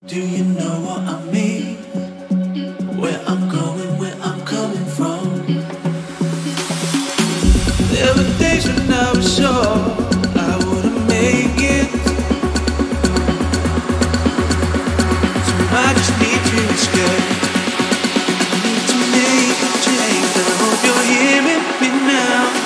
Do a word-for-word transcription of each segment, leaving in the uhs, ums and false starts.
Do you know what I mean? Where I'm going, where I'm coming from. There were days when I was sure I wouldn't make it, so I just need to escape. I need to make a change, and I hope you're hearing me now.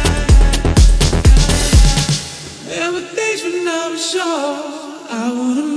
Sure, I wouldn't